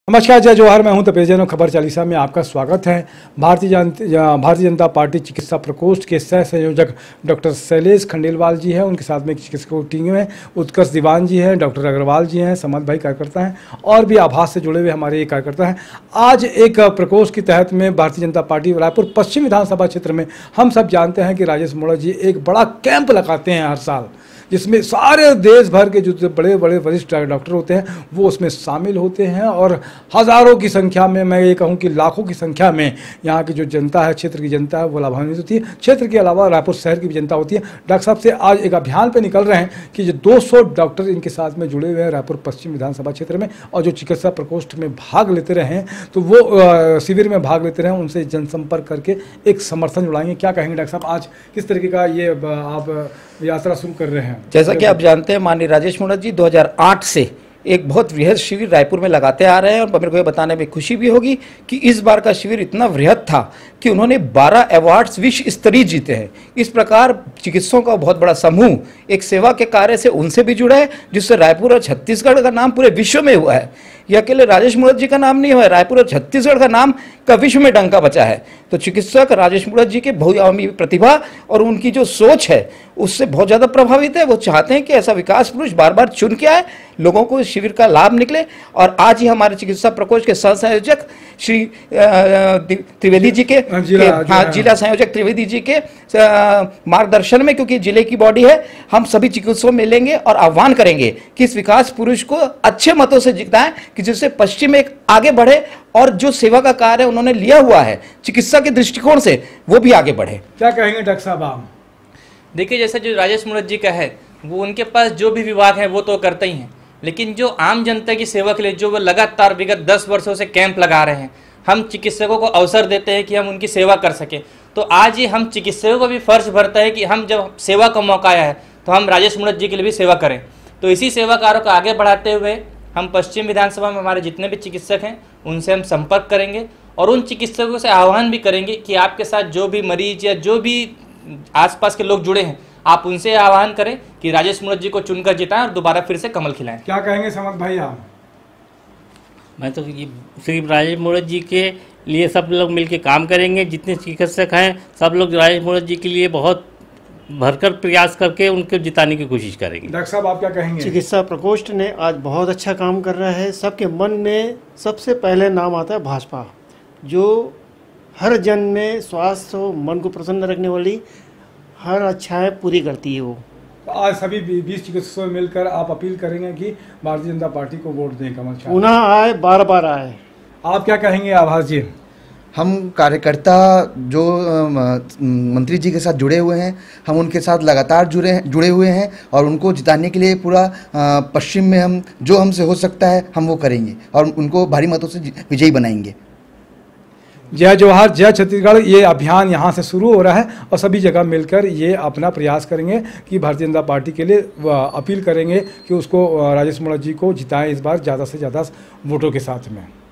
नमस्कार, जय जवाहर। मैं हूं तपेजन और खबर चालीसा में आपका स्वागत है। भारतीय जनता पार्टी चिकित्सा प्रकोष्ठ के सह संयोजक डॉक्टर शैलेश खंडेलवाल जी हैं, उनके साथ में एक चिकित्सकों की टीम है, उत्कर्ष दीवान जी हैं, डॉक्टर अग्रवाल जी हैं, समद भाई कार्यकर्ता हैं और भी आभास से जुड़े हुए हमारे ये कार्यकर्ता हैं। आज एक प्रकोष्ठ के तहत में भारतीय जनता पार्टी रायपुर पश्चिम विधानसभा क्षेत्र में हम सब जानते हैं कि राजेश मोड़ा जी एक बड़ा कैंप लगाते हैं हर साल, जिसमें सारे देश भर के जो बड़े बड़े वरिष्ठ डॉक्टर होते हैं वो उसमें शामिल होते हैं और हज़ारों की संख्या में, मैं ये कहूँ कि लाखों की संख्या में यहाँ की जो जनता है, क्षेत्र की जनता है, वो लाभान्वित होती है। क्षेत्र के अलावा रायपुर शहर की भी जनता होती है। डॉक्टर साहब से आज एक अभियान पे निकल रहे हैं कि जो 200 डॉक्टर इनके साथ में जुड़े हुए हैं रायपुर पश्चिम विधानसभा क्षेत्र में, और जो चिकित्सा प्रकोष्ठ में भाग लेते रहे हैं तो वो शिविर में भाग लेते रहे, उनसे जनसंपर्क करके एक समर्थन जुड़ाएंगे। क्या कहेंगे डॉक्टर साहब, आज किस तरीके का ये आप यात्रा शुरू कर रहे हैं? जैसा कि आप जानते हैं, माननीय राजेश मोड़ा जी 2008 से एक बहुत वृहद शिविर रायपुर में लगाते आ रहे हैं और मेरे को ये बताने में खुशी भी होगी कि इस बार का शिविर इतना वृहद था कि उन्होंने 12 अवार्ड्स विश्व स्तरीय जीते हैं। इस प्रकार चिकित्सकों का बहुत बड़ा समूह एक सेवा के कार्य से उनसे भी जुड़ा है, जिससे रायपुर और छत्तीसगढ़ का नाम पूरे विश्व में हुआ है। यह अकेले राजेश मोड़ा जी का नाम नहीं हुआ है, रायपुर और छत्तीसगढ़ का नाम का विश्व में डंका बचा है। तो चिकित्सक राजेश मोड़ा जी के बहुआयामी प्रतिभा और उनकी जो सोच है उससे बहुत ज़्यादा प्रभावित है। वो चाहते हैं कि ऐसा विकास पुरुष बार बार चुन के आए, लोगों को इस शिविर का लाभ निकले। और आज ही हमारे चिकित्सा प्रकोष्ठ के सह संयोजक श्री त्रिवेदी जी के जिला संयोजक त्रिवेदी जी के मार्गदर्शन में, क्योंकि जिले की बॉडी है, हम सभी चिकित्सकों मिलेंगे और आह्वान करेंगे कि इस विकास पुरुष को अच्छे मतों से जिताएं, कि जिससे पश्चिम एक आगे बढ़े और जो सेवा का कार्य उन्होंने लिया हुआ है चिकित्सा के दृष्टिकोण से वो भी आगे बढ़े। क्या कहेंगे डॉक्टर साहब आप? देखिए, जैसे जो राजेश मोड़ा जी का है, वो उनके पास जो भी विभाग है वो तो करते ही हैं, लेकिन जो आम जनता की सेवा के लिए जो वो लगातार विगत 10 वर्षों से कैंप लगा रहे हैं, हम चिकित्सकों को अवसर देते हैं कि हम उनकी सेवा कर सकें। तो आज ये हम चिकित्सकों को भी फर्ज भरता है कि हम जब सेवा का मौका आया है तो हम राजेश मोड़ा जी के लिए भी सेवा करें। तो इसी सेवा कार्यों को आगे बढ़ाते हुए हम पश्चिम विधानसभा में हमारे जितने भी चिकित्सक हैं उनसे हम संपर्क करेंगे और उन चिकित्सकों से आह्वान भी करेंगे कि आपके साथ जो भी मरीज या जो भी आसपास के लोग जुड़े हैं, आप उनसे आह्वान करें कि राजेश मोड़ा जी को चुनकर जिताएं और दोबारा फिर से कमल खिलाएं। क्या कहेंगे समद भाई आप? मैं तो श्री राजेश मोड़ा जी के लिए सब लोग मिलकर काम करेंगे। जितने चिकित्सक हैं सब लोग राजेश मोड़ा जी के लिए बहुत भरकर प्रयास करके उनको जिताने की कोशिश करेंगे। डॉक्टर साहब आप क्या कहेंगे? चिकित्सा प्रकोष्ठ ने आज बहुत अच्छा काम कर रहा है। सबके मन में सबसे पहले नाम आता है भाजपा, जो हर जन में स्वास्थ्य और मन को प्रसन्न रखने वाली हर अच्छाएं पूरी करती है। वो आज सभी 20 चिकित्सकों में मिलकर आप अपील करेंगे कि भारतीय जनता पार्टी को वोट दें, कमल छाप पुनः आए, बार बार आए। आप क्या कहेंगे आभास जी? हम कार्यकर्ता जो मंत्री जी के साथ जुड़े हुए हैं, हम उनके साथ लगातार जुड़े हुए हैं और उनको जिताने के लिए पूरा पश्चिम में हम जो हमसे हो सकता है हम वो करेंगे और उनको भारी मतों से विजयी बनाएंगे। जय जवाहर, जय छत्तीसगढ़, ये अभियान यहाँ से शुरू हो रहा है और सभी जगह मिलकर ये अपना प्रयास करेंगे कि भारतीय जनता पार्टी के लिए अपील करेंगे कि उसको राजेश मोड़ा जी को जिताएं इस बार ज़्यादा से ज़्यादा वोटों के साथ में।